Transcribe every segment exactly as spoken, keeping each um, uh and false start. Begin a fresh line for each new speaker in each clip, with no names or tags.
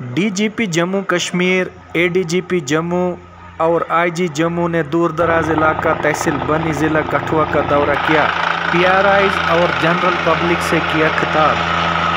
DGP Jammu Kashmir, ADGP Jammu और IG Jammu ने दूर दराज इलाका तहसील बनी ज़िला कठुआ का दौरा किया। पीआरआईज और जनरल पब्लिक से किया खिताब।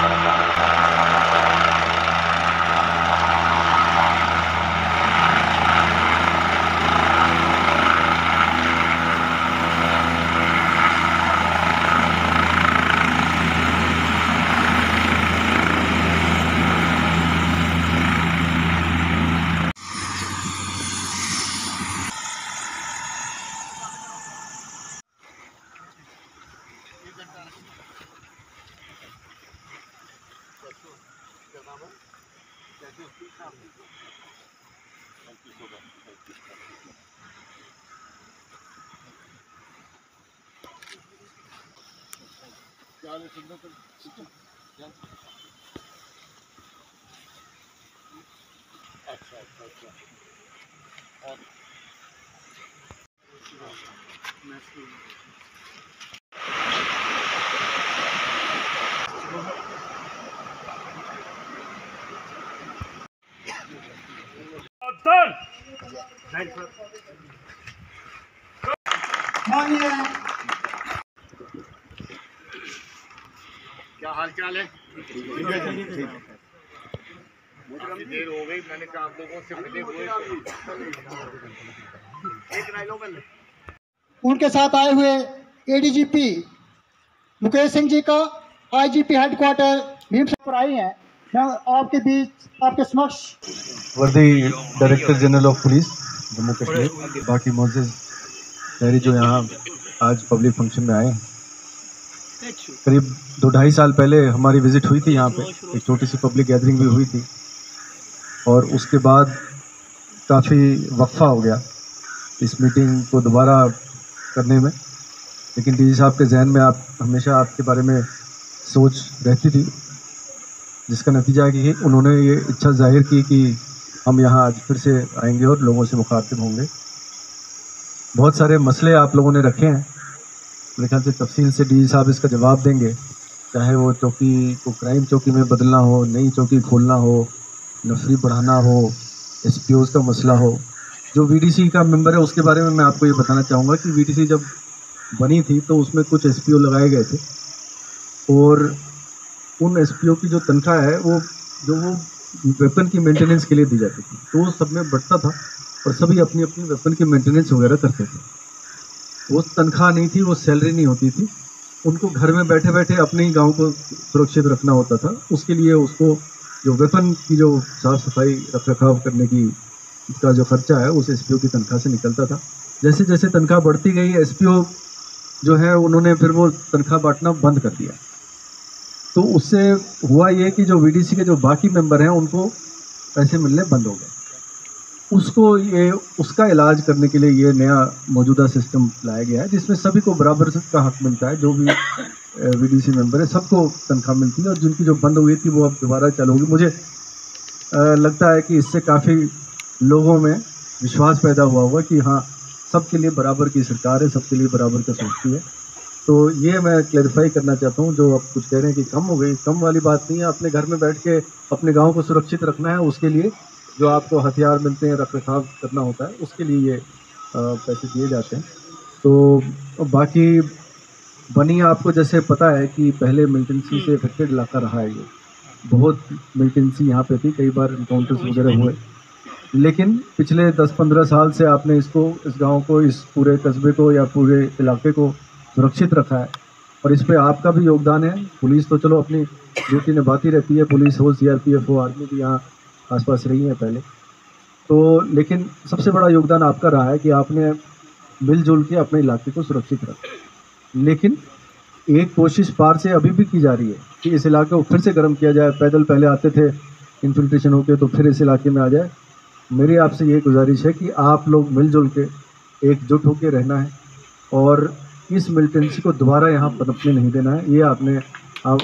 अच्छा अच्छा अच्छा और क्या हाल चाल है? काफी देर हो गई, मैंने कहा आप लोगों से मिले हुए।
उनके साथ आए हुए एडीजीपी मुकेश सिंह जी का आईजीपी हेडक्वार्टर भीमसर पर आई हैं। मैं आपके बीच आपके समक्ष
वर्दी director general of police Jammu Kashmir, बाकी मोअज़्ज़िज़ शहरी जो यहाँ आज पब्लिक फंक्शन में आए हैं। करीब दो ढाई साल पहले हमारी विज़िट हुई थी यहाँ पे, एक छोटी सी पब्लिक गैदरिंग भी हुई थी और उसके बाद काफ़ी वक्फा हो गया इस मीटिंग को दोबारा करने में। लेकिन डीजी साहब के जहन में आप हमेशा आपके बारे में सोच रहती थी, जिसका नतीजा है कि उन्होंने ये इच्छा जाहिर की कि हम यहाँ आज फिर से आएंगे और लोगों से मुखातिब होंगे। बहुत सारे मसले आप लोगों ने रखे हैं, मेरे ख्याल से तफसील से डीजी साहब इसका जवाब देंगे। चाहे वो चौकी को क्राइम चौकी में बदलना हो, नई चौकी खोलना हो, नफरी बढ़ाना हो, एस पी ओज़ का मसला हो। जो वी डी सी का मेंबर है उसके बारे में मैं आपको ये बताना चाहूँगा कि वी डी सी जब बनी थी तो उसमें कुछ एस पी ओ लगाए गए थे और उन एस पी ओ की जो तनख्वाह है वो जो वो वेपन की मेंटेनेंस के लिए दी जाती थी, तो वो सब में बढ़ता था और सभी अपनी अपनी वेपन की मेंटेनेंस वगैरह करते थे। वो तनख्वाह नहीं थी, वो सैलरी नहीं होती थी, उनको घर में बैठे बैठे अपने ही गांव को सुरक्षित रखना होता था। उसके लिए उसको जो वेपन की जो साफ़ सफाई रख रखाव करने की का जो खर्चा है उस एस पी ओ की तनख्वाह से निकलता था। जैसे जैसे तनख्वाह बढ़ती गई, एस पी ओ जो है उन्होंने फिर वो तनख्वाह बांटना बंद कर दिया। तो उससे हुआ ये कि जो वी डी सी के जो बाकी मेंबर हैं उनको पैसे मिलने बंद हो गए। उसको ये उसका इलाज करने के लिए ये नया मौजूदा सिस्टम लाया गया है, जिसमें सभी को बराबर का हक मिलता है। जो भी वी डी सी मेंबर है सबको तनख्वाह मिलती है और जिनकी जो बंद हुई थी वो अब दोबारा चालू होगी। मुझे आ, लगता है कि इससे काफ़ी लोगों में विश्वास पैदा हुआ होगा कि हाँ, सबके लिए बराबर की सरकार है, सबके लिए बराबर का सोचती है। तो ये मैं क्लैरिफाई करना चाहता हूँ। जो आप कुछ कह रहे हैं कि कम हो गई, कम वाली बात नहीं है। अपने घर में बैठ के अपने गाँव को सुरक्षित रखना है, उसके लिए जो आपको हथियार मिलते हैं, रख रखाव करना होता है, उसके लिए ये पैसे दिए जाते हैं। तो बाकी बनी आपको जैसे पता है कि पहले मिलिटेंसी से इफेक्टेड इलाका रहा है, ये बहुत मिलिटेंसी यहाँ पे थी, कई बार इनकाउंटर्स वगैरह हुए। लेकिन पिछले दस पंद्रह साल से आपने इसको, इस गांव को, इस पूरे कस्बे को या पूरे इलाके को सुरक्षित रखा है और इस पे आपका भी योगदान है। पुलिस तो चलो अपनी ड्यूटी निभाती रहती है, पुलिस हो, सी आर पी एफ हो, आर्मी भी यहाँ आसपास रही है पहले तो, लेकिन सबसे बड़ा योगदान आपका रहा है कि आपने मिलजुल के अपने इलाके को सुरक्षित रखा। लेकिन एक कोशिश पार से अभी भी की जा रही है कि इस इलाके को फिर से गर्म किया जाए। पैदल पहले आते थे इन्फिल्ट्रेशन होके, तो फिर इस इलाके में आ जाए। मेरी आपसे ये गुजारिश है कि आप लोग मिलजुल के एकजुट होकर रहना है और इस मिलिटेंसी को दोबारा यहाँ पनपने नहीं देना है। ये आपने आप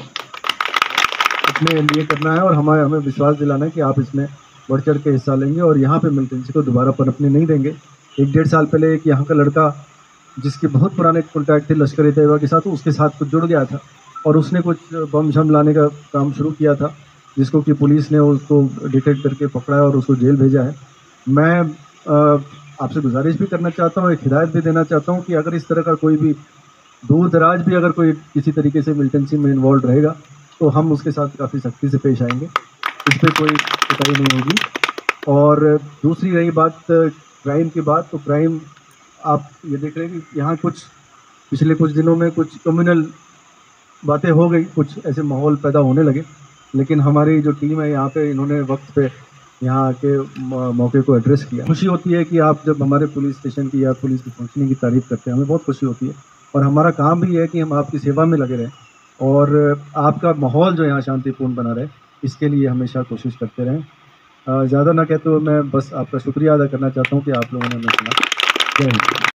अपने लिए करना है और हमारे हमें विश्वास दिलाना है कि आप इसमें बढ़ चढ़ के हिस्सा लेंगे और यहाँ पे मिलिटेंसी को दोबारा पनपने नहीं देंगे। एक डेढ़ साल पहले एक यहाँ का लड़का जिसके बहुत पुराने कॉन्टैक्ट थे लश्कर ए तैयबा के साथ, उसके साथ कुछ जुड़ गया था और उसने कुछ बम शम लाने का काम शुरू किया था जिसको कि पुलिस ने उसको डिटेक्ट करके पकड़ा है और उसको जेल भेजा है। मैं आपसे गुजारिश भी करना चाहता हूँ, एक हिदायत भी देना चाहता हूँ कि अगर इस तरह का कोई भी दूर दराज भी अगर कोई किसी तरीके से मिलिटेंसी में इन्वॉल्व रहेगा तो हम उसके साथ काफ़ी सख्ती से पेश आएंगे, इस पर कोई कोताही नहीं होगी। और दूसरी रही बात क्राइम की बात, तो क्राइम आप ये देख रहे हैं कि यहाँ कुछ पिछले कुछ दिनों में कुछ कम्युनल बातें हो गई, कुछ ऐसे माहौल पैदा होने लगे, लेकिन हमारी जो टीम है यहाँ पे इन्होंने वक्त पे यहाँ आके मौके को एड्रेस किया। खुशी होती है कि आप जब हमारे पुलिस स्टेशन की या पुलिस की फंक्शनिंग की तारीफ़ करते हैं, हमें बहुत खुशी होती है। और हमारा काम भी है कि हम आपकी सेवा में लगे रहें और आपका माहौल जो यहाँ शांतिपूर्ण बना रहे, इसके लिए हमेशा कोशिश करते रहें। ज़्यादा ना कहते हुए मैं बस आपका शुक्रिया अदा करना चाहता हूँ कि आप लोगों ने हमें सुना। जय हिंद।